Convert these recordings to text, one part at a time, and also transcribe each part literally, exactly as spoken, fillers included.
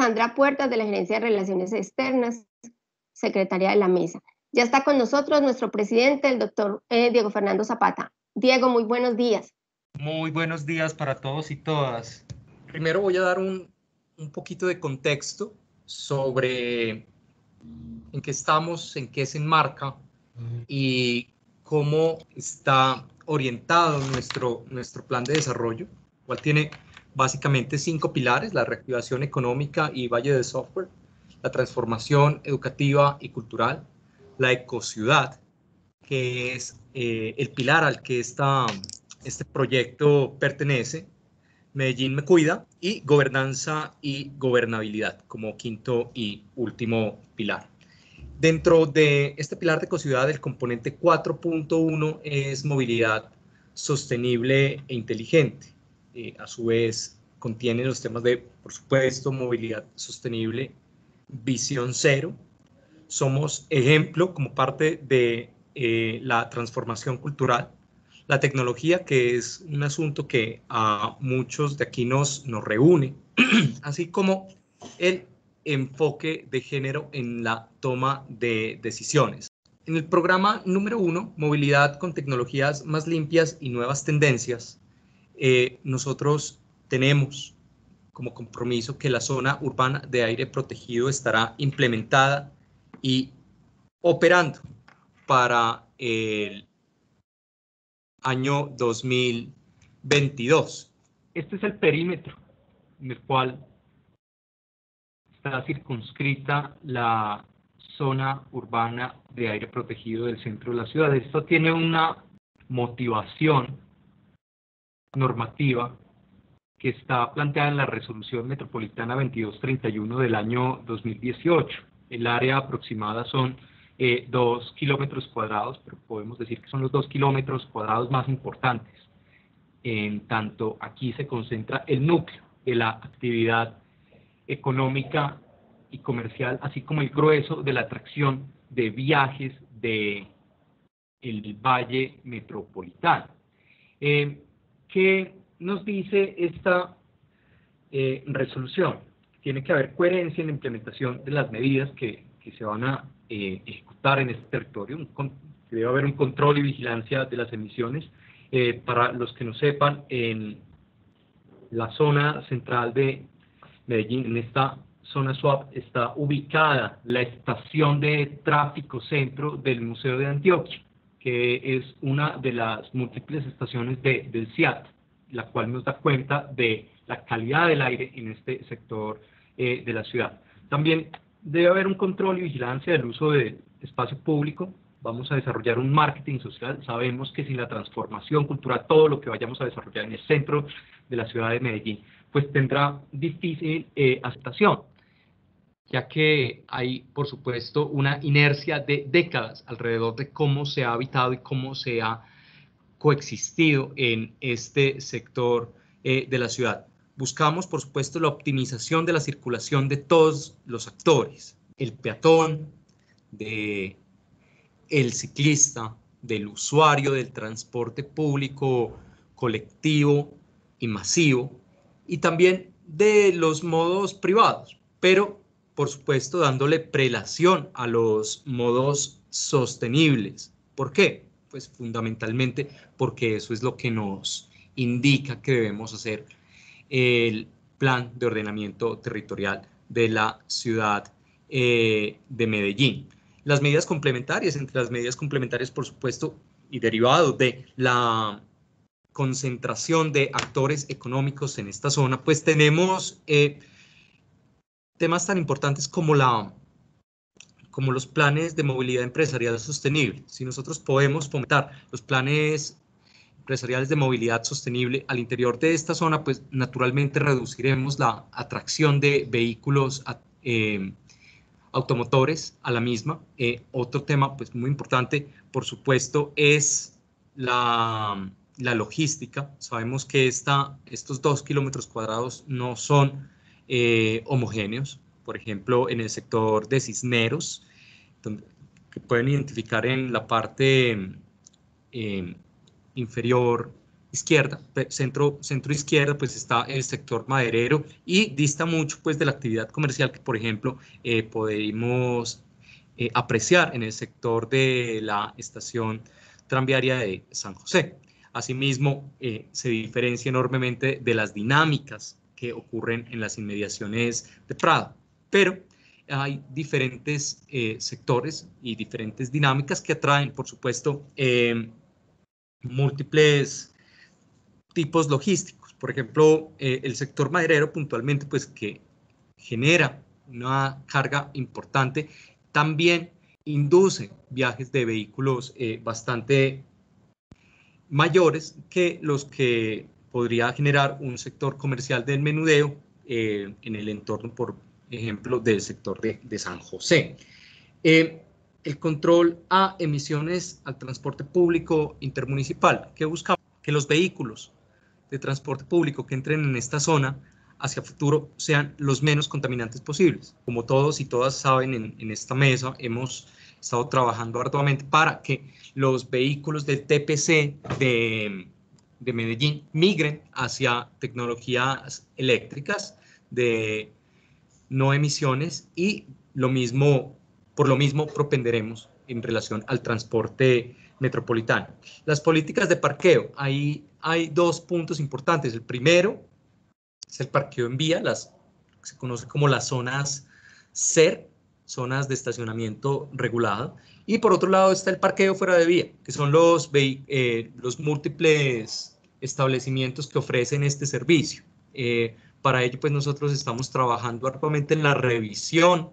Sandra Puertas, de la Gerencia de Relaciones Externas, secretaria de la mesa. Ya está con nosotros nuestro presidente, el doctor eh, Diego Fernando Zapata. Diego, muy buenos días. Muy buenos días para todos y todas. Primero voy a dar un, un poquito de contexto sobre en qué estamos, en qué se enmarca y cómo está orientado nuestro, nuestro plan de desarrollo, el cual tiene básicamente cinco pilares: la reactivación económica y valle de software, la transformación educativa y cultural, la ecociudad, que es eh, el pilar al que esta, este proyecto pertenece, Medellín me cuida, y gobernanza y gobernabilidad como quinto y último pilar. Dentro de este pilar de ecociudad, el componente cuatro punto uno es movilidad sostenible e inteligente. Eh, a su vez, contiene los temas de, por supuesto, movilidad sostenible, visión cero. Somos ejemplo como parte de eh, la transformación cultural, la tecnología, que es un asunto que a muchos de aquí nos, nos reúne, así como el enfoque de género en la toma de decisiones. En el programa número uno, movilidad con tecnologías más limpias y nuevas tendencias, eh, nosotros tenemos como compromiso que la zona urbana de aire protegido estará implementada y operando para el año dos mil veintidós. Este es el perímetro en el cual está circunscrita la zona urbana de aire protegido del centro de la ciudad. Esto tiene una motivación normativa que está planteada en la Resolución Metropolitana veintidós treinta y uno del año dos mil dieciocho. El área aproximada son eh, dos kilómetros cuadrados, pero podemos decir que son los dos kilómetros cuadrados más importantes. En tanto, aquí se concentra el núcleo de la actividad económica y comercial, así como el grueso de la atracción de viajes de el Valle Metropolitano. Eh, ¿Qué nos dice esta eh, resolución? Tiene que haber coherencia en la implementación de las medidas que, que se van a eh, ejecutar en este territorio. Un, debe haber un control y vigilancia de las emisiones. Eh, para los que no sepan, en la zona central de Medellín, en esta zona SWAP, está ubicada la estación de tráfico centro del Museo de Antioquia, que es una de las múltiples estaciones de, del C I A T, la cual nos da cuenta de la calidad del aire en este sector eh, de la ciudad. También debe haber un control y vigilancia del uso del espacio público. Vamos a desarrollar un marketing social. Sabemos que sin la transformación cultural, todo lo que vayamos a desarrollar en el centro de la ciudad de Medellín, pues tendrá difícil eh, aceptación, ya que hay, por supuesto, una inercia de décadas alrededor de cómo se ha habitado y cómo se ha coexistido en este sector eh, de la ciudad. Buscamos, por supuesto, la optimización de la circulación de todos los actores: el peatón, de el ciclista, del usuario del transporte público colectivo y masivo, y también de los modos privados, pero por supuesto dándole prelación a los modos sostenibles. ¿Por qué? Pues fundamentalmente porque eso es lo que nos indica que debemos hacer el plan de ordenamiento territorial de la ciudad eh, de Medellín. Las medidas complementarias, entre las medidas complementarias, por supuesto, y derivados de la concentración de actores económicos en esta zona, pues tenemos eh, temas tan importantes como, la, como los planes de movilidad empresarial sostenible. Si nosotros podemos fomentar los planes empresariales de movilidad sostenible al interior de esta zona, pues naturalmente reduciremos la atracción de vehículos eh, automotores a la misma. Eh, otro tema pues muy importante, por supuesto, es la, la logística. Sabemos que esta, estos dos kilómetros cuadrados no son eh, homogéneos. Por ejemplo, en el sector de Cisneros, donde, que pueden identificar en la parte eh, inferior izquierda, centro, centro izquierda, pues está el sector maderero y dista mucho pues de la actividad comercial que, por ejemplo, eh, podemos eh, apreciar en el sector de la estación tranviaria de San José. Asimismo, eh, se diferencia enormemente de las dinámicas que ocurren en las inmediaciones de Prado, pero hay diferentes eh, sectores y diferentes dinámicas que atraen, por supuesto, eh, múltiples tipos logísticos. Por ejemplo, eh, el sector maderero puntualmente, pues que genera una carga importante, también induce viajes de vehículos eh, bastante mayores que los que podría generar un sector comercial del menudeo eh, en el entorno, por ejemplo, del sector de, de San José. Eh, el control a emisiones al transporte público intermunicipal. ¿Qué buscamos? Que los vehículos de transporte público que entren en esta zona hacia futuro sean los menos contaminantes posibles. Como todos y todas saben, en, en esta mesa hemos estado trabajando arduamente para que los vehículos del T P C de, de Medellín migren hacia tecnologías eléctricas de no emisiones y lo mismo, por lo mismo propenderemos en relación al transporte metropolitano. Las políticas de parqueo, ahí hay dos puntos importantes. El primero es el parqueo en vía, las que se conoce como las zonas C E R, zonas de estacionamiento regulado, y por otro lado está el parqueo fuera de vía, que son los, eh, los múltiples establecimientos que ofrecen este servicio. Eh, para ello, pues nosotros estamos trabajando arduamente en la revisión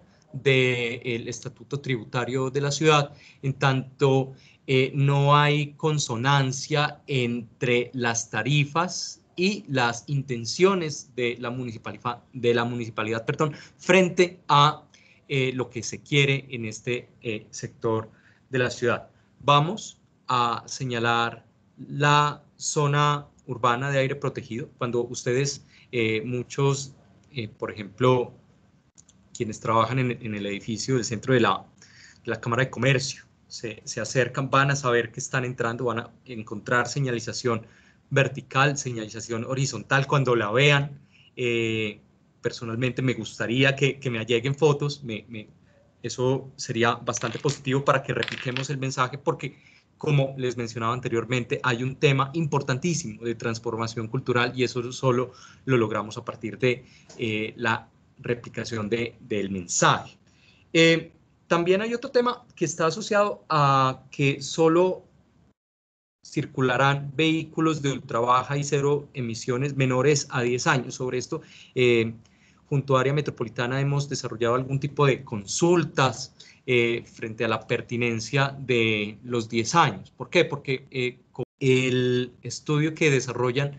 del estatuto tributario de la ciudad, en tanto eh, no hay consonancia entre las tarifas y las intenciones de la municipalidad, de la municipalidad perdón, frente a eh, lo que se quiere en este eh, sector de la ciudad. Vamos a señalar la zona urbana de aire protegido. Cuando ustedes, eh, muchos, eh, por ejemplo, quienes trabajan en, en el edificio del centro de la, de la Cámara de Comercio, se, se acercan, van a saber que están entrando, van a encontrar señalización vertical, señalización horizontal. Cuando la vean, eh, personalmente me gustaría que, que me alleguen fotos, me, me, eso sería bastante positivo para que repliquemos el mensaje, porque como les mencionaba anteriormente, hay un tema importantísimo de transformación cultural y eso solo lo logramos a partir de eh, la replicación de, del mensaje. Eh, también hay otro tema que está asociado a que solo circularán vehículos de ultra baja y cero emisiones menores a diez años. Sobre esto, eh, junto a Área Metropolitana hemos desarrollado algún tipo de consultas eh, frente a la pertinencia de los diez años. ¿Por qué? Porque eh, con el estudio que desarrollan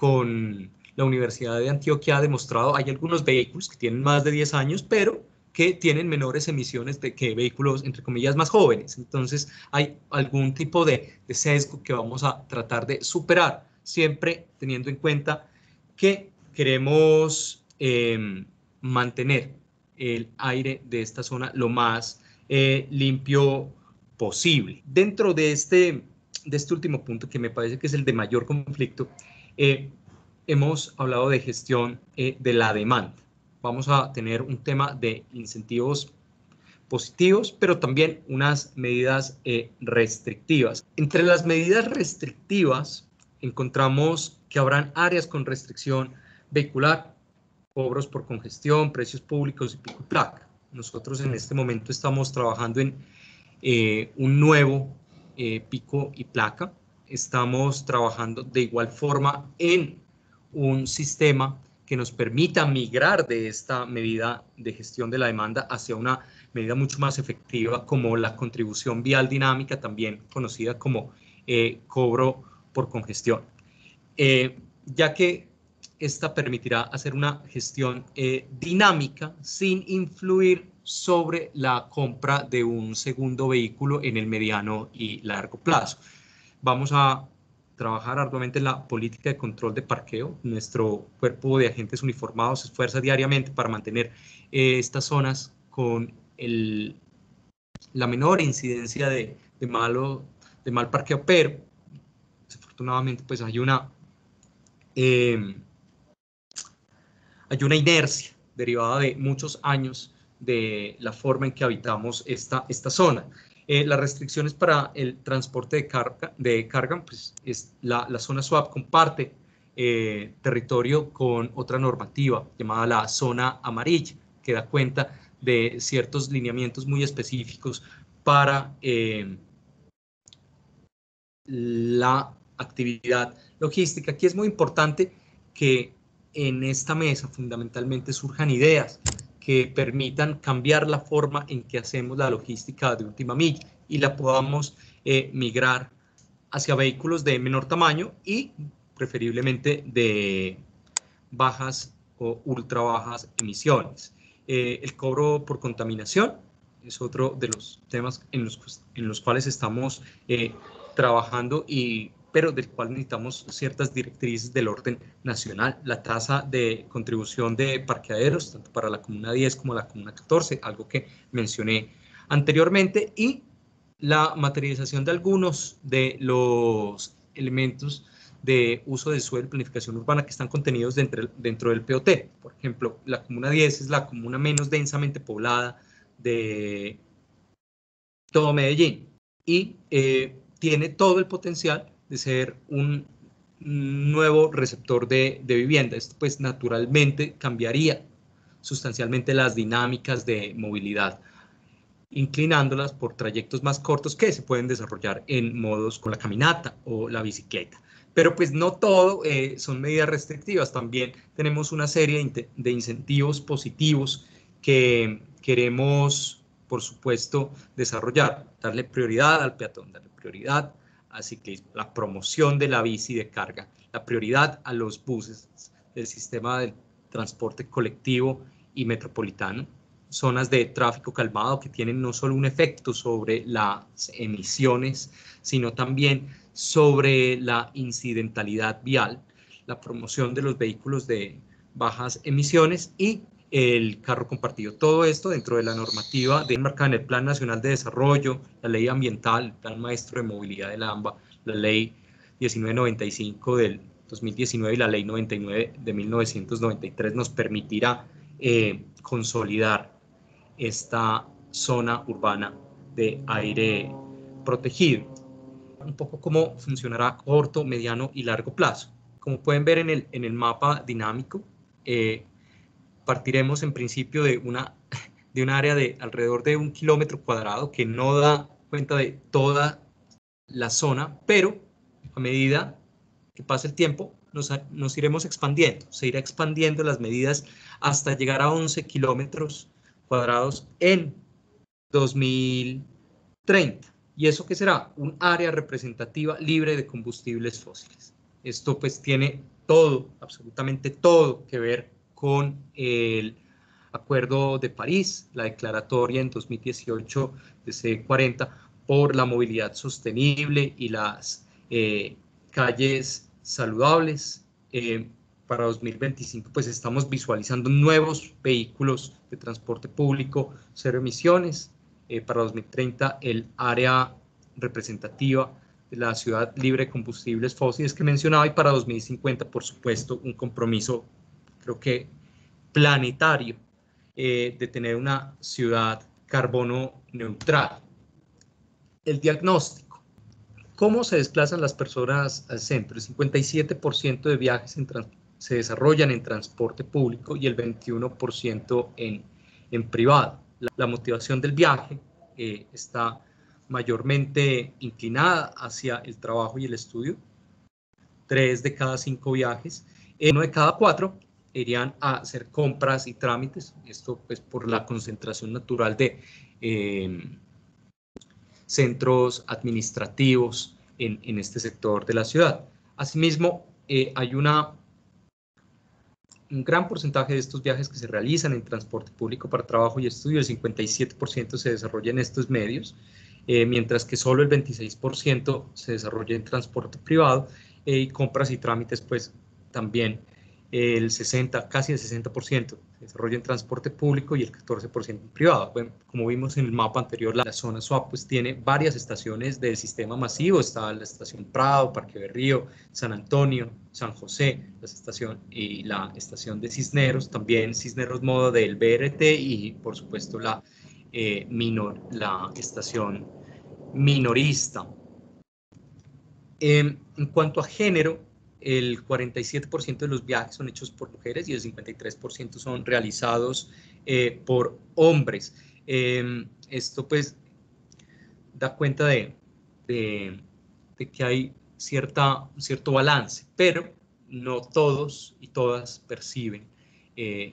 con la Universidad de Antioquia ha demostrado, hay algunos vehículos que tienen más de diez años, pero que tienen menores emisiones de que vehículos, entre comillas, más jóvenes. Entonces, hay algún tipo de, de sesgo que vamos a tratar de superar, siempre teniendo en cuenta que queremos eh, mantener el aire de esta zona lo más eh, limpio posible. Dentro de este, de este último punto, que me parece que es el de mayor conflicto, eh, hemos hablado de gestión eh, de la demanda. Vamos a tener un tema de incentivos positivos, pero también unas medidas eh, restrictivas. Entre las medidas restrictivas encontramos que habrán áreas con restricción vehicular, cobros por congestión, precios públicos y pico y placa. Nosotros en este momento estamos trabajando en eh, un nuevo eh, pico y placa. Estamos trabajando de igual forma en un sistema que nos permita migrar de esta medida de gestión de la demanda hacia una medida mucho más efectiva como la contribución vial dinámica, también conocida como eh, cobro por congestión, eh, ya que esta permitirá hacer una gestión eh, dinámica sin influir sobre la compra de un segundo vehículo en el mediano y largo plazo. Vamos a trabajar arduamente en la política de control de parqueo. Nuestro cuerpo de agentes uniformados se esfuerza diariamente para mantener eh, estas zonas con el, la menor incidencia de, de, malo, de mal parqueo, pero desafortunadamente pues hay una, eh, hay una inercia derivada de muchos años de la forma en que habitamos esta, esta zona. Eh, las restricciones para el transporte de carga, de carga pues es la, la zona SWAP comparte eh, territorio con otra normativa llamada la zona amarilla, que da cuenta de ciertos lineamientos muy específicos para eh, la actividad logística. Aquí es muy importante que en esta mesa fundamentalmente surjan ideas que permitan cambiar la forma en que hacemos la logística de última milla y la podamos eh, migrar hacia vehículos de menor tamaño y preferiblemente de bajas o ultra bajas emisiones. Eh, el cobro por contaminación es otro de los temas en los, en los cuales estamos eh, trabajando, y, pero del cual necesitamos ciertas directrices del orden nacional. La tasa de contribución de parqueaderos, tanto para la Comuna diez como la Comuna catorce, algo que mencioné anteriormente, y la materialización de algunos de los elementos de uso del suelo y planificación urbana que están contenidos dentro, dentro del P O T. Por ejemplo, la Comuna diez es la comuna menos densamente poblada de todo Medellín y eh, tiene todo el potencial de ser un nuevo receptor de, de vivienda. Esto pues naturalmente cambiaría sustancialmente las dinámicas de movilidad, inclinándolas por trayectos más cortos que se pueden desarrollar en modos con la caminata o la bicicleta. Pero pues no todo eh, son medidas restrictivas, también tenemos una serie de incentivos positivos que queremos, por supuesto, desarrollar, darle prioridad al peatón, darle prioridad al ciclismo, la promoción de la bici de carga, la prioridad a los buses, el sistema de transporte colectivo y metropolitano, zonas de tráfico calmado que tienen no solo un efecto sobre las emisiones, sino también sobre la incidentalidad vial, la promoción de los vehículos de bajas emisiones y el carro compartido. Todo esto dentro de la normativa de, marcada en el Plan Nacional de Desarrollo, la Ley Ambiental, el Plan Maestro de Movilidad de la AMBA, la Ley diecinueve noventa y cinco del dos mil diecinueve y la Ley noventa y nueve de mil novecientos noventa y tres nos permitirá eh, consolidar esta zona urbana de aire protegido. Un poco cómo funcionará a corto, mediano y largo plazo. Como pueden ver en el, en el mapa dinámico, eh, partiremos en principio de una, de un área de alrededor de un kilómetro cuadrado que no da cuenta de toda la zona, pero a medida que pase el tiempo nos, nos iremos expandiendo, se irá expandiendo las medidas hasta llegar a once kilómetros cuadrados en dos mil treinta. ¿Y eso qué será? Un área representativa libre de combustibles fósiles. Esto pues tiene todo, absolutamente todo que ver con el Acuerdo de París, la declaratoria en dos mil dieciocho de C cuarenta por la movilidad sostenible y las eh, calles saludables. Eh, para dos mil veinticinco pues estamos visualizando nuevos vehículos de transporte público cero emisiones. Eh, para dos mil treinta el área representativa de la ciudad libre de combustibles fósiles que mencionaba, y para dos mil cincuenta por supuesto un compromiso creo que planetario eh, de tener una ciudad carbono neutral. El diagnóstico. ¿Cómo se desplazan las personas al centro? El cincuenta y siete por ciento de viajes en se desarrollan en transporte público y el veintiuno por ciento en, en privado. La, la motivación del viaje eh, está mayormente inclinada hacia el trabajo y el estudio. Tres de cada cinco viajes, eh, uno de cada cuatro irían a hacer compras y trámites. Esto pues por la concentración natural de eh, centros administrativos en, en este sector de la ciudad. Asimismo, eh, hay una un gran porcentaje de estos viajes que se realizan en transporte público para trabajo y estudio, el cincuenta y siete por ciento se desarrolla en estos medios, eh, mientras que solo el veintiséis por ciento se desarrolla en transporte privado, eh, y compras y trámites pues también eh, el sesenta, casi el sesenta por ciento se desarrollo en transporte público y el catorce por ciento en privado. Bueno, como vimos en el mapa anterior, la zona S W A P pues tiene varias estaciones del sistema masivo. Está la estación Prado, Parque Berrío, San Antonio, San José, la estación y la estación de Cisneros, también Cisneros Modo del B R T y por supuesto la, eh, minor, la estación minorista. Eh, en cuanto a género, el cuarenta y siete por ciento de los viajes son hechos por mujeres y el cincuenta y tres por ciento son realizados eh, por hombres. Eh, esto pues da cuenta de, de, de que hay cierta, cierto balance, pero no todos y todas perciben eh,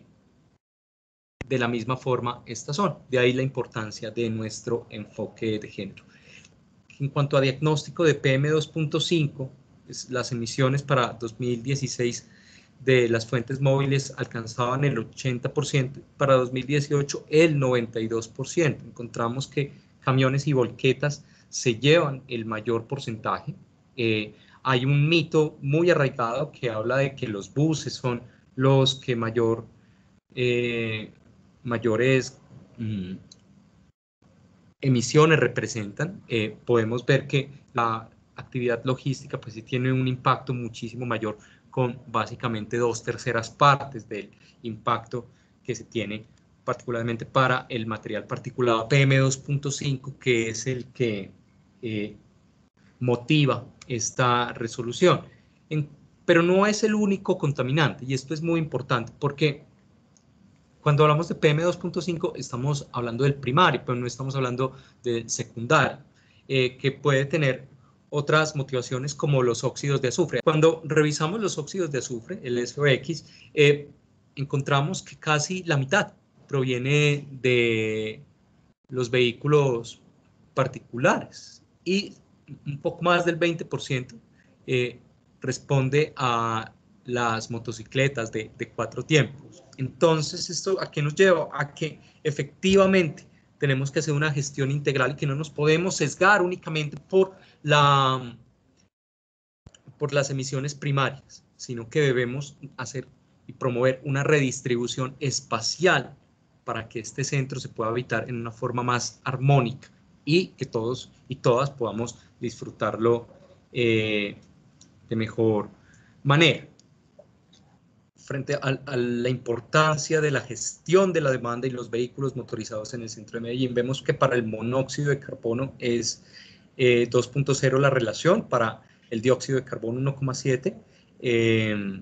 de la misma forma esta zona. De ahí la importancia de nuestro enfoque de género. En cuanto a diagnóstico de P M dos punto cinco, las emisiones para dos mil dieciséis de las fuentes móviles alcanzaban el ochenta por ciento, para dos mil dieciocho el noventa y dos por ciento. Encontramos que camiones y volquetas se llevan el mayor porcentaje. Eh, hay un mito muy arraigado que habla de que los buses son los que mayor, eh, mayores mmm, emisiones representan. Eh, podemos ver que la actividad logística pues sí tiene un impacto muchísimo mayor, con básicamente dos terceras partes del impacto que se tiene particularmente para el material particulado P M dos punto cinco, que es el que eh, motiva esta resolución. En, pero no es el único contaminante, y esto es muy importante porque cuando hablamos de P M dos punto cinco estamos hablando del primario, pero no estamos hablando del secundario, eh, que puede tener otras motivaciones como los óxidos de azufre. Cuando revisamos los óxidos de azufre, el S O X, eh, encontramos que casi la mitad proviene de los vehículos particulares y un poco más del veinte por ciento eh, responde a las motocicletas de, de cuatro tiempos. Entonces, ¿esto a qué nos lleva? A que efectivamente tenemos que hacer una gestión integral y que no nos podemos sesgar únicamente por, la, por las emisiones primarias, sino que debemos hacer y promover una redistribución espacial para que este centro se pueda habitar en una forma más armónica y que todos y todas podamos disfrutarlo eh, de mejor manera. Frente a, a la importancia de la gestión de la demanda y los vehículos motorizados en el centro de Medellín, vemos que para el monóxido de carbono es eh, dos punto cero la relación, para el dióxido de carbono uno coma siete, eh,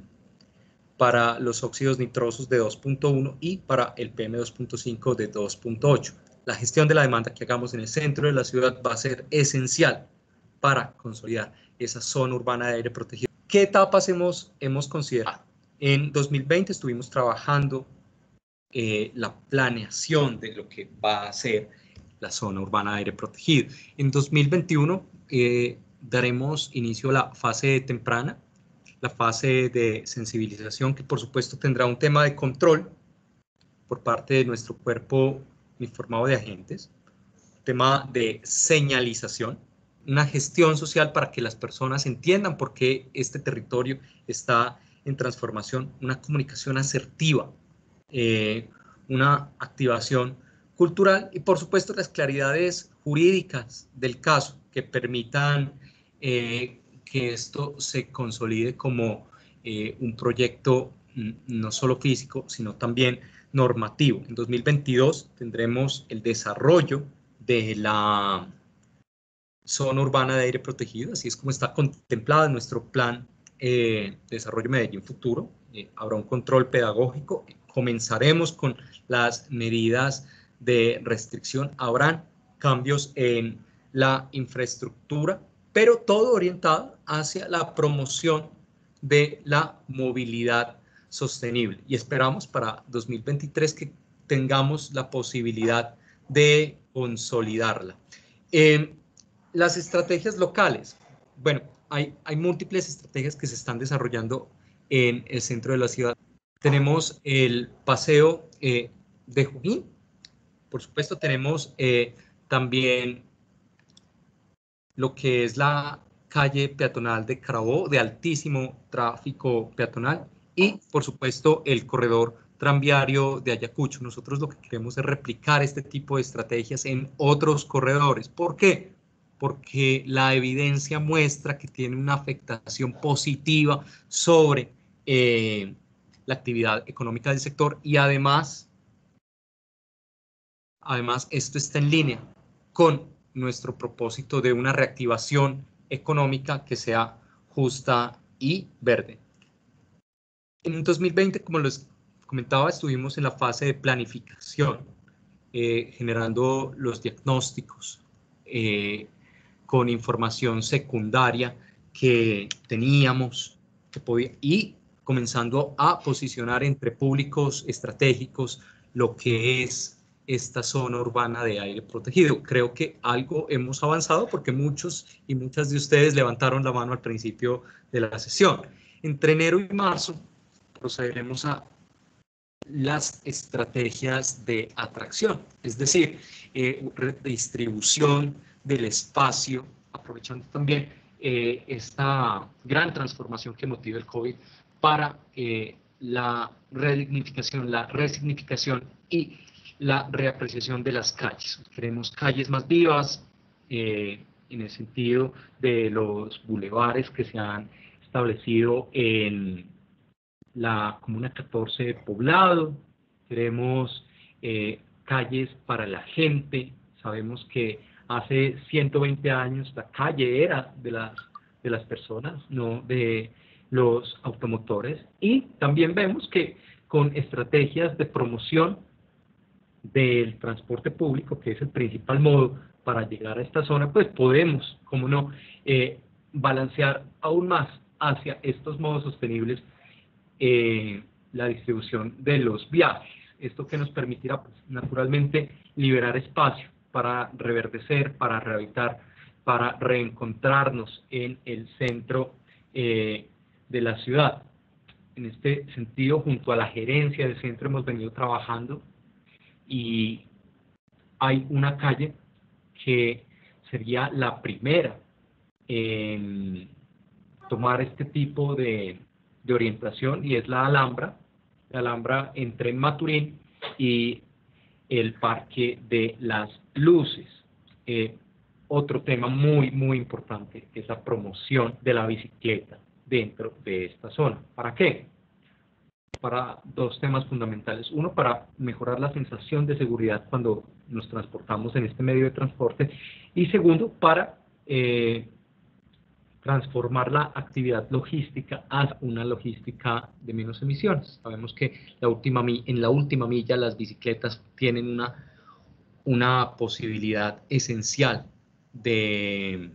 para los óxidos nitrosos de dos punto uno y para el P M dos punto cinco de dos punto ocho. La gestión de la demanda que hagamos en el centro de la ciudad va a ser esencial para consolidar esa zona urbana de aire protegido. ¿Qué etapas hemos, hemos considerado? En dos mil veinte estuvimos trabajando eh, la planeación de lo que va a ser la zona urbana de aire protegido. En dos mil veintiuno eh, daremos inicio a la fase temprana, la fase de sensibilización, que por supuesto tendrá un tema de control por parte de nuestro cuerpo informado de agentes, tema de señalización, una gestión social para que las personas entiendan por qué este territorio está en transformación, una comunicación asertiva, eh, una activación cultural y por supuesto las claridades jurídicas del caso que permitan eh, que esto se consolide como eh, un proyecto no solo físico, sino también normativo. En dos mil veintidós tendremos el desarrollo de la zona urbana de aire protegido, así es como está contemplado en nuestro plan eh, de desarrollo Medellín Futuro. Eh, habrá un control pedagógico, comenzaremos con las medidas de restricción, habrán cambios en la infraestructura, pero todo orientado hacia la promoción de la movilidad sostenible. Y esperamos para dos mil veintitrés que tengamos la posibilidad de consolidarla. Eh, las estrategias locales. Bueno, hay, hay múltiples estrategias que se están desarrollando en el centro de la ciudad. Tenemos el paseo eh, de Junín. Por supuesto, tenemos eh, también lo que es la calle peatonal de Carabobo, de altísimo tráfico peatonal, y por supuesto el corredor tranviario de Ayacucho. Nosotros lo que queremos es replicar este tipo de estrategias en otros corredores. ¿Por qué? Porque la evidencia muestra que tiene una afectación positiva sobre eh, la actividad económica del sector y además, además esto está en línea con nuestro propósito de una reactivación económica que sea justa y verde. En dos mil veinte, como les comentaba, estuvimos en la fase de planificación, eh, generando los diagnósticos eh, con información secundaria que teníamos que podía, y comenzando a posicionar entre públicos estratégicos lo que es esta zona urbana de aire protegido. Creo que algo hemos avanzado porque muchos y muchas de ustedes levantaron la mano al principio de la sesión. Entre enero y marzo procederemos a las estrategias de atracción, es decir, eh, redistribución del espacio, aprovechando también eh, esta gran transformación que motiva el COVID para eh, la redignificación, la resignificación y la reapreciación de las calles. Queremos calles más vivas, eh, en el sentido de los bulevares que se han establecido en la Comuna catorce de Poblado. Queremos eh, calles para la gente. Sabemos que hace ciento veinte años la calle era de las, de las personas, no de los automotores. Y también vemos que con estrategias de promoción del transporte público, que es el principal modo para llegar a esta zona, pues podemos, como no, eh, balancear aún más hacia estos modos sostenibles Eh, la distribución de los viajes. Esto que nos permitirá, pues, naturalmente, liberar espacio para reverdecer, para rehabilitar, para reencontrarnos en el centro eh, de la ciudad. En este sentido, junto a la gerencia del centro hemos venido trabajando y hay una calle que sería la primera en tomar este tipo de de orientación, y es la Alhambra, la Alhambra entre Maturín y el Parque de las Luces. Eh, otro tema muy, muy importante es la promoción de la bicicleta dentro de esta zona. ¿Para qué? Para dos temas fundamentales. Uno, para mejorar la sensación de seguridad cuando nos transportamos en este medio de transporte, y segundo, para eh, transformar la actividad logística a una logística de menos emisiones. Sabemos que la última, en la última milla las bicicletas tienen una, una posibilidad esencial de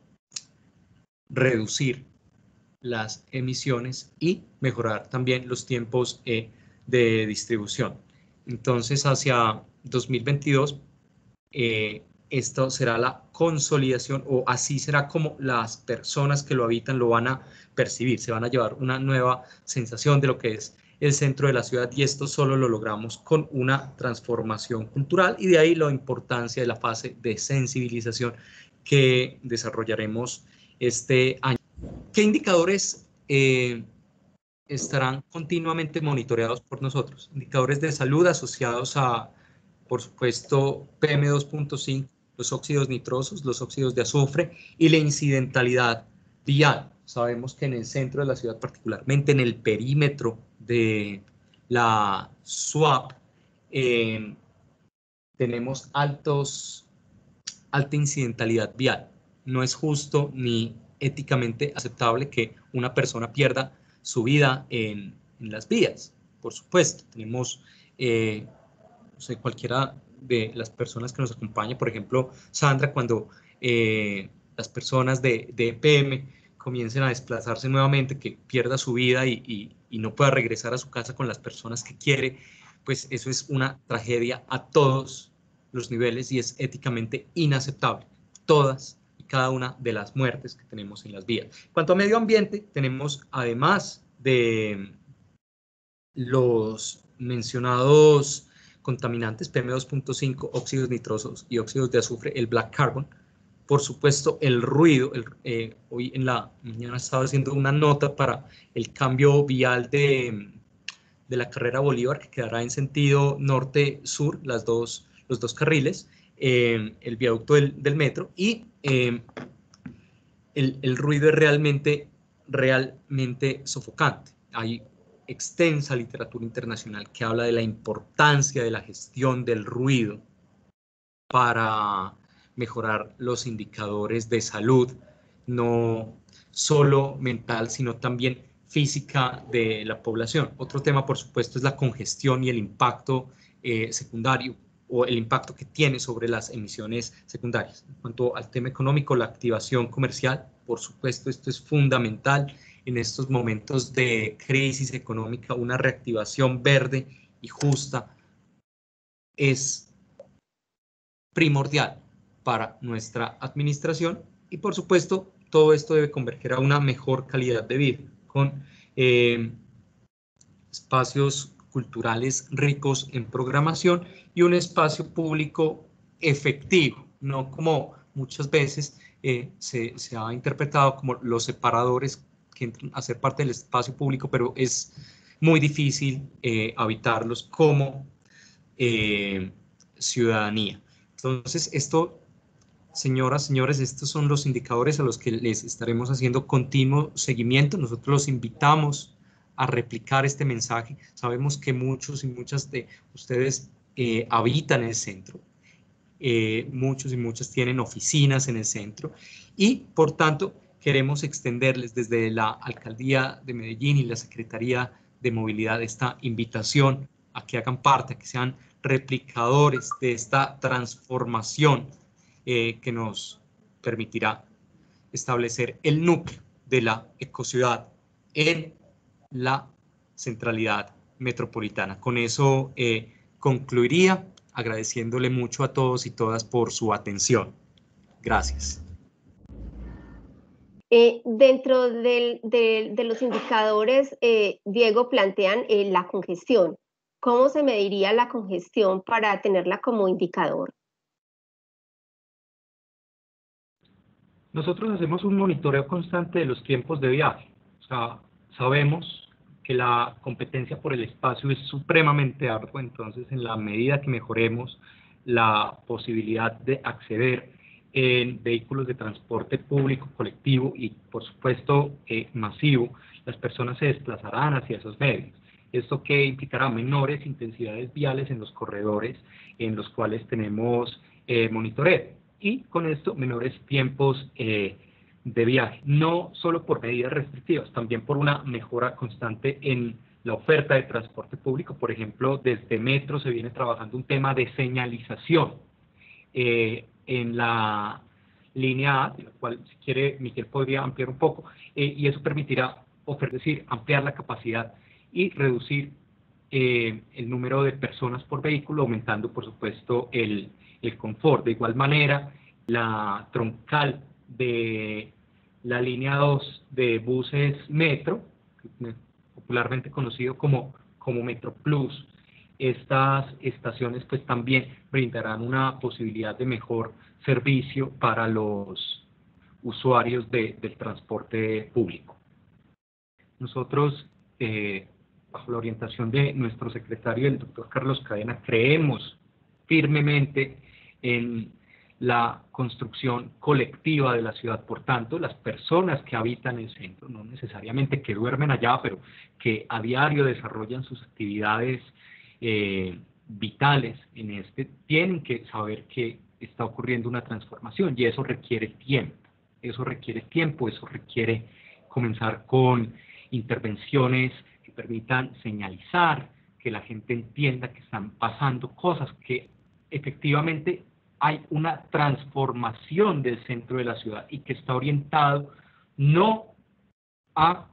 reducir las emisiones y mejorar también los tiempos eh, de distribución. Entonces, hacia dos mil veintidós, eh, esto será la consolidación, o así será como las personas que lo habitan lo van a percibir, se van a llevar una nueva sensación de lo que es el centro de la ciudad, y esto solo lo logramos con una transformación cultural, y de ahí la importancia de la fase de sensibilización que desarrollaremos este año. ¿Qué indicadores eh, estarán continuamente monitoreados por nosotros? Indicadores de salud asociados a, por supuesto, P M dos punto cinco, los óxidos nitrosos, los óxidos de azufre y la incidentalidad vial. Sabemos que en el centro de la ciudad, particularmente en el perímetro de la S U A P, eh, tenemos altos, alta incidentalidad vial. No es justo ni éticamente aceptable que una persona pierda su vida en, en las vías. Por supuesto, tenemos eh, no sé, cualquiera de las personas que nos acompaña, por ejemplo, Sandra, cuando eh, las personas de, de E P M comiencen a desplazarse nuevamente, que pierda su vida y, y, y no pueda regresar a su casa con las personas que quiere, pues eso es una tragedia a todos los niveles y es éticamente inaceptable. Todas y cada una de las muertes que tenemos en las vías. En cuanto a medio ambiente, tenemos, además de los mencionados contaminantes, P M dos punto cinco, óxidos nitrosos y óxidos de azufre, el black carbon. Por supuesto, el ruido. El, eh, hoy en la mañana estaba haciendo una nota para el cambio vial de, de la carrera Bolívar, que quedará en sentido norte-sur, las dos, los dos carriles, eh, el viaducto del, del metro, y eh, el, el ruido es realmente, realmente sofocante. Hay extensa literatura internacional que habla de la importancia de la gestión del ruido para mejorar los indicadores de salud, no solo mental, sino también física de la población. Otro tema, por supuesto, es la congestión y el impacto eh, secundario o el impacto que tiene sobre las emisiones secundarias. En cuanto al tema económico, la activación comercial, por supuesto, esto es fundamental en estos momentos de crisis económica. Una reactivación verde y justa es primordial para nuestra administración y, por supuesto, todo esto debe converger a una mejor calidad de vida con eh, espacios culturales ricos en programación y un espacio público efectivo, no como muchas veces eh, se, se ha interpretado como los separadores que entran a ser parte del espacio público, pero es muy difícil eh, habitarlos como eh, ciudadanía. Entonces, esto, señoras, señores, estos son los indicadores a los que les estaremos haciendo continuo seguimiento. Nosotros los invitamos a replicar este mensaje. Sabemos que muchos y muchas de ustedes eh, habitan el centro. Eh, muchos y muchas tienen oficinas en el centro y, por tanto, queremos extenderles desde la Alcaldía de Medellín y la Secretaría de Movilidad esta invitación a que hagan parte, a que sean replicadores de esta transformación eh, que nos permitirá establecer el núcleo de la ecociudad en la centralidad metropolitana. Con eso eh, concluiría agradeciéndole mucho a todos y todas por su atención. Gracias. Eh, dentro del, de, de los indicadores, eh, Diego, plantean eh, la congestión. ¿Cómo se mediría la congestión para tenerla como indicador? Nosotros hacemos un monitoreo constante de los tiempos de viaje. O sea, sabemos que la competencia por el espacio es supremamente ardua, entonces en la medida que mejoremos la posibilidad de acceder en vehículos de transporte público, colectivo y, por supuesto, eh, masivo, las personas se desplazarán hacia esos medios. Esto que implicará menores intensidades viales en los corredores en los cuales tenemos eh, monitoreo y con esto menores tiempos eh, de viaje, no solo por medidas restrictivas, también por una mejora constante en la oferta de transporte público. Por ejemplo, desde Metro se viene trabajando un tema de señalización eh, en la línea A, de la cual, si quiere, Miguel podría ampliar un poco, eh, y eso permitirá, es decir, ampliar la capacidad y reducir eh, el número de personas por vehículo, aumentando, por supuesto, el, el confort. De igual manera, la troncal de la línea dos de buses Metro, popularmente conocido como, como Metro Plus, estas estaciones pues también brindarán una posibilidad de mejor servicio para los usuarios de, del transporte público. Nosotros, eh, bajo la orientación de nuestro secretario, el doctor Carlos Cadena, creemos firmemente en la construcción colectiva de la ciudad. Por tanto, las personas que habitan el centro, no necesariamente que duermen allá, pero que a diario desarrollan sus actividades eh, vitales en este, tienen que saber que está ocurriendo una transformación y eso requiere tiempo. Eso requiere tiempo, eso requiere comenzar con intervenciones que permitan señalizar, que la gente entienda que están pasando cosas, que efectivamente hay una transformación del centro de la ciudad y que está orientado no a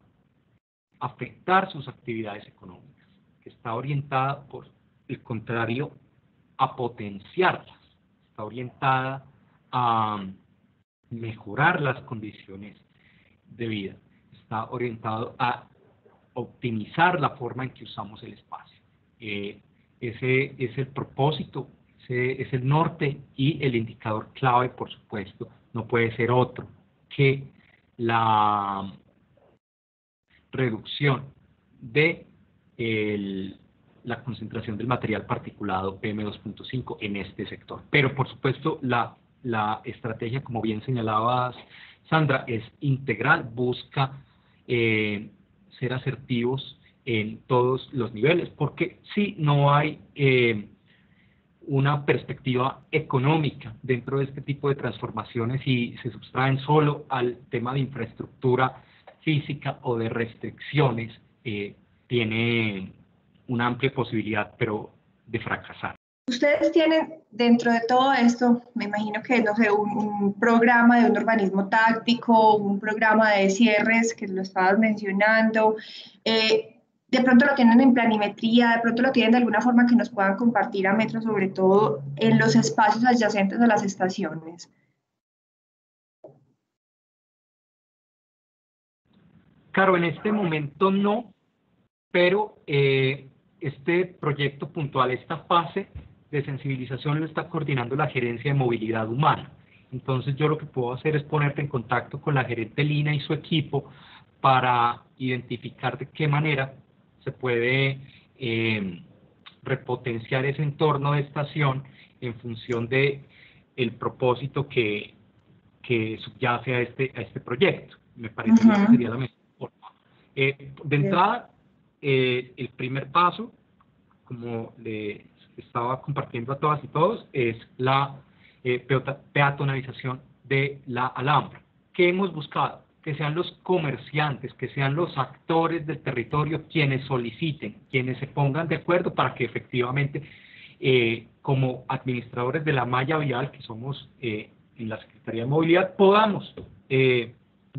afectar sus actividades económicas, que está orientada, por el contrario, a potenciarlas, está orientada a mejorar las condiciones de vida, está orientado a optimizar la forma en que usamos el espacio. Eh, ese es el propósito, ese es el norte y el indicador clave, por supuesto, no puede ser otro que la reducción de el, la concentración del material particulado P M dos punto cinco en este sector. Pero, por supuesto, la, la estrategia, como bien señalabas, Sandra, es integral, busca eh, ser asertivos en todos los niveles, porque si no hay eh, una perspectiva económica dentro de este tipo de transformaciones y se sustraen solo al tema de infraestructura física o de restricciones, eh, tiene una amplia posibilidad, pero de fracasar. Ustedes tienen dentro de todo esto, me imagino que, no sé, un, un programa de un urbanismo táctico, un programa de cierres, que lo estabas mencionando, eh, de pronto lo tienen en planimetría, de pronto lo tienen de alguna forma que nos puedan compartir a Metro, sobre todo en los espacios adyacentes a las estaciones. Claro, en este momento no, pero eh, este proyecto puntual, esta fase de sensibilización lo está coordinando la Gerencia de Movilidad Humana. Entonces yo lo que puedo hacer es ponerte en contacto con la gerente Lina y su equipo para identificar de qué manera se puede eh, repotenciar ese entorno de estación en función de el propósito que, que subyace a este, a este proyecto. Me parece Uh-huh. que sería la mejor forma. Eh, de entrada, eh, el primer paso, como le estaba compartiendo a todas y todos, es la eh, peatonalización de la Alhambra. ¿Qué hemos buscado? Que sean los comerciantes, que sean los actores del territorio quienes soliciten, quienes se pongan de acuerdo para que efectivamente, eh, como administradores de la malla vial, que somos eh, en la Secretaría de Movilidad, podamos eh,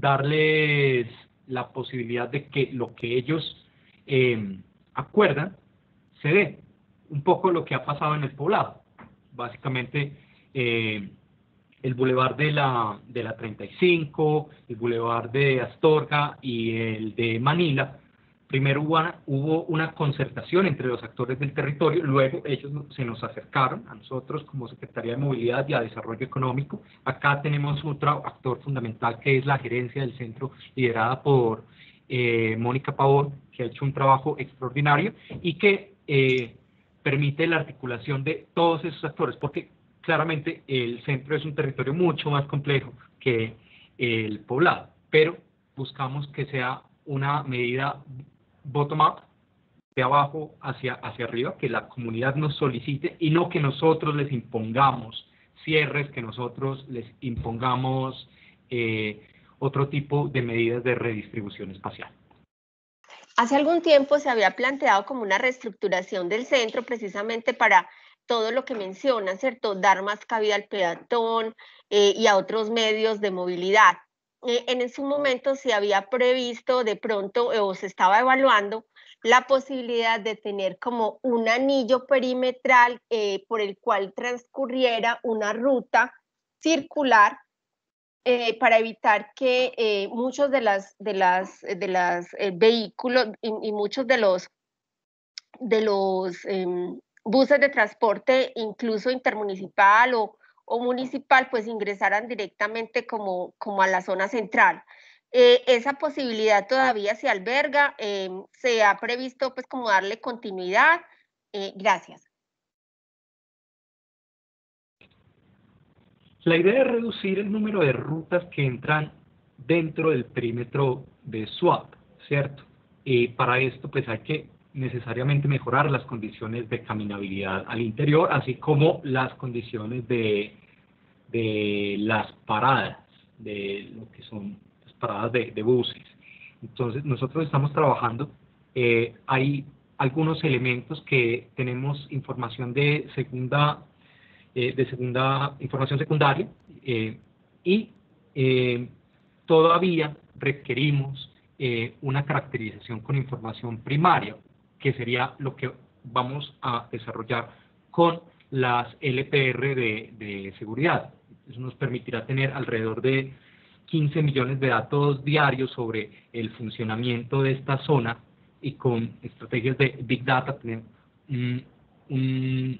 darles la posibilidad de que lo que ellos eh, acuerdan se dé. Un poco lo que ha pasado en el poblado. Básicamente, eh, el bulevar de la, de la treinta y cinco, el bulevar de Astorga y el de Manila. Primero hubo una, hubo una concertación entre los actores del territorio, luego ellos se nos acercaron a nosotros como Secretaría de Movilidad y a Desarrollo Económico. Acá tenemos otro actor fundamental que es la gerencia del centro, liderada por eh, Mónica Pavón, que ha hecho un trabajo extraordinario y que eh, permite la articulación de todos esos actores, porque claramente el centro es un territorio mucho más complejo que el poblado, pero buscamos que sea una medida bottom-up, de abajo hacia, hacia arriba, que la comunidad nos solicite y no que nosotros les impongamos cierres, que nosotros les impongamos eh, otro tipo de medidas de redistribución espacial. Hace algún tiempo se había planteado como una reestructuración del centro precisamente para todo lo que mencionan, ¿cierto? Dar más cabida al peatón eh, y a otros medios de movilidad. Eh, en su momento se había previsto de pronto eh, o se estaba evaluando la posibilidad de tener como un anillo perimetral eh, por el cual transcurriera una ruta circular eh, para evitar que eh, muchos de las, de las, de las eh, vehículos y, y muchos de los, de los eh, buses de transporte, incluso intermunicipal o, o municipal, pues ingresaran directamente como, como a la zona central. Eh, esa posibilidad todavía se alberga, eh, se ha previsto pues como darle continuidad. Eh, gracias. La idea es reducir el número de rutas que entran dentro del perímetro de SWAP, ¿cierto? Y para esto pues hay que necesariamente mejorar las condiciones de caminabilidad al interior, así como las condiciones de, de las paradas, de lo que son las paradas de, de buses. Entonces nosotros estamos trabajando, eh, hay algunos elementos que tenemos información de segunda Eh, de segunda información secundaria eh, y eh, todavía requerimos eh, una caracterización con información primaria, que sería lo que vamos a desarrollar con las L P R de, de seguridad. Eso nos permitirá tener alrededor de quince millones de datos diarios sobre el funcionamiento de esta zona y con estrategias de Big Data tener un, un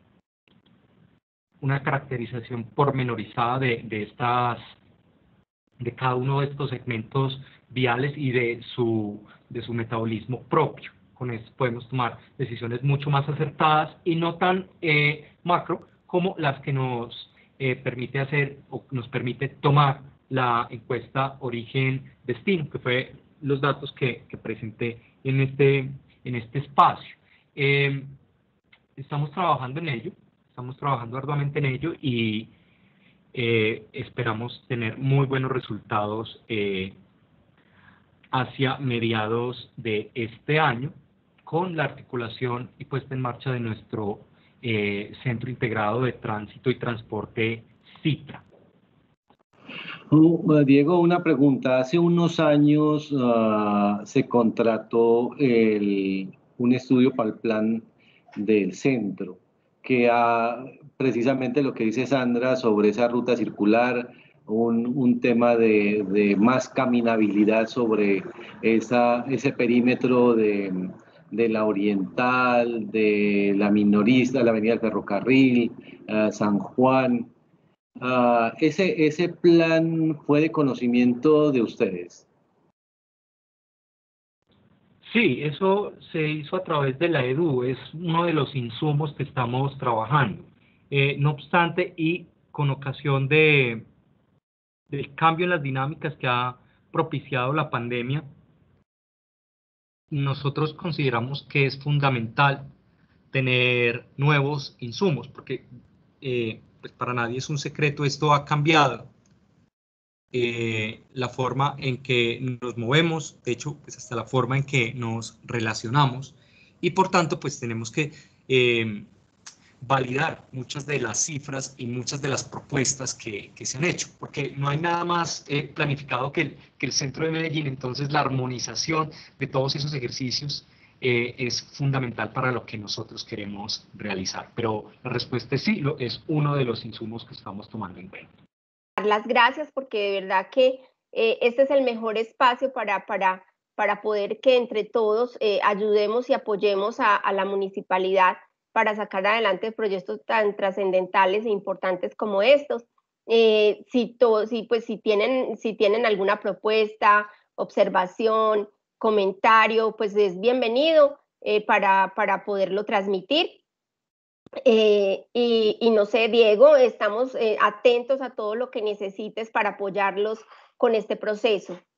una caracterización pormenorizada de, de, estas, de cada uno de estos segmentos viales y de su, de su metabolismo propio. con esto podemos tomar decisiones mucho más acertadas y no tan eh, macro como las que nos eh, permite hacer o nos permite tomar la encuesta origen-destino, que fue los datos que, que presenté en este, en este espacio. Eh, estamos trabajando en ello, estamos trabajando arduamente en ello y eh, esperamos tener muy buenos resultados eh, hacia mediados de este año, con la articulación y puesta en marcha de nuestro eh, Centro Integrado de Tránsito y Transporte CITRA. Uh, Diego, una pregunta. Hace unos años uh, se contrató el, un estudio para el plan del centro, que ha, precisamente lo que dice Sandra sobre esa ruta circular, un, un tema de, de más caminabilidad sobre esa, ese perímetro de, de la Oriental, de la Minorista, la Avenida del Ferrocarril, uh, San Juan. Uh, ese, ¿Ese plan fue de conocimiento de ustedes? Sí, eso se hizo a través de la E D U, es uno de los insumos que estamos trabajando. Eh, no obstante, y con ocasión de, del cambio en las dinámicas que ha propiciado la pandemia, nosotros consideramos que es fundamental tener nuevos insumos, porque eh, pues para nadie es un secreto, esto ha cambiado. Eh, la forma en que nos movemos, de hecho, pues hasta la forma en que nos relacionamos, y por tanto, pues tenemos que eh, validar muchas de las cifras y muchas de las propuestas que, que se han hecho, porque no hay nada más eh, planificado que el, que el centro de Medellín. Entonces la armonización de todos esos ejercicios eh, es fundamental para lo que nosotros queremos realizar, pero la respuesta es sí, lo, es uno de los insumos que estamos tomando en cuenta. Las gracias, porque de verdad que eh, este es el mejor espacio para, para, para poder que entre todos eh, ayudemos y apoyemos a, a la municipalidad para sacar adelante proyectos tan trascendentales e importantes como estos. Eh, si, to, si, pues, si, tienen, si tienen alguna propuesta, observación, comentario, pues es bienvenido eh, para, para poderlo transmitir. Eh, y, y no sé, Diego, estamos eh, atentos a todo lo que necesites para apoyarlos con este proceso.